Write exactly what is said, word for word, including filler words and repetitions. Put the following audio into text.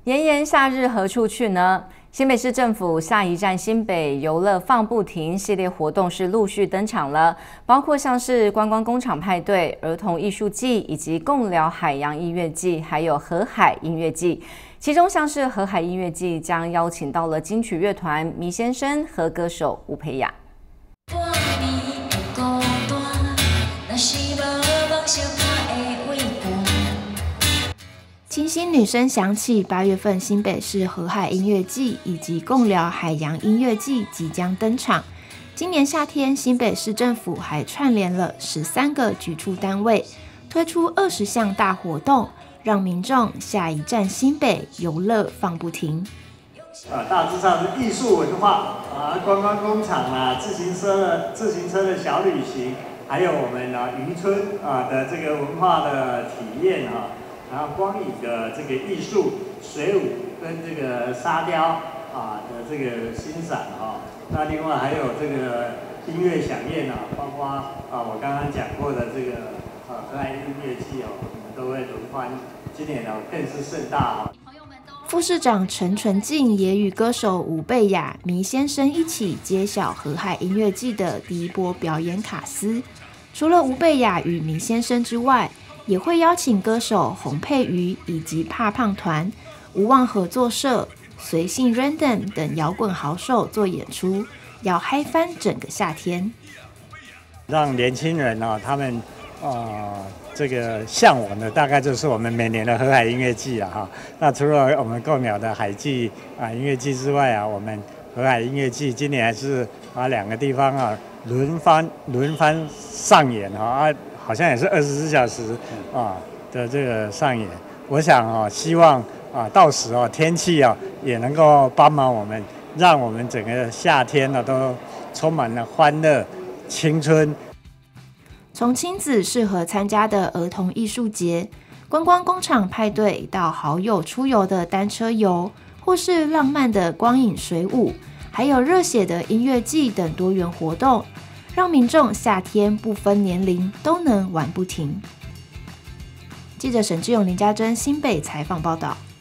炎炎夏日何处去呢？新北市政府下一站新北游乐放不停系列活动是陆续登场了，包括像是观光工厂派对、儿童艺术季以及共聊海洋音乐季，还有河海音乐季。其中像是河海音乐季将邀请到了金曲乐团迷先生和歌手吴佩雅。 清新女声响起，八月份新北市河海音乐季以及共聊海洋音乐季即将登场。今年夏天，新北市政府还串联了十三个局处单位，推出二十项大活动，让民众下一站新北游乐放不停。 呃，大致上是艺术文化啊，观光工厂啊，自行车的自行车的小旅行，还有我们啊渔村啊的这个文化的体验啊。然后光影的这个艺术、水舞跟这个沙雕啊的这个欣赏哈、啊，那另外还有这个音乐响宴啊，包括啊我刚刚讲过的这个啊河海音乐季哦，我们都会轮番，今年哦更是盛大哈、啊。 副市长陈纯进也与歌手吴贝雅、迷先生一起揭晓河海音乐季的第一波表演卡司。除了吴贝雅与迷先生之外，也会邀请歌手洪佩瑜以及怕胖团、无望合作社、随性 Random 等摇滚好手做演出，要嗨翻整个夏天。 让年轻人啊，他们呃这个向往的大概就是我们每年的河海音乐季了哈。那除了我们购鸟的海季啊音乐季之外啊，我们河海音乐季今年还是把两个地方啊轮番轮番上演哈啊。好像也是二十四小时啊的这个上演，我想啊，希望啊到时啊天气啊也能够帮忙我们，让我们整个夏天呢、啊、都充满了欢乐、青春。 从亲子适合参加的儿童艺术节、观光工厂派对，到好友出游的单车游，或是浪漫的光影水舞，还有热血的音乐季等多元活动。让民众夏天不分年龄都能玩不停。记者沈志勇、林家珍新北采访报道。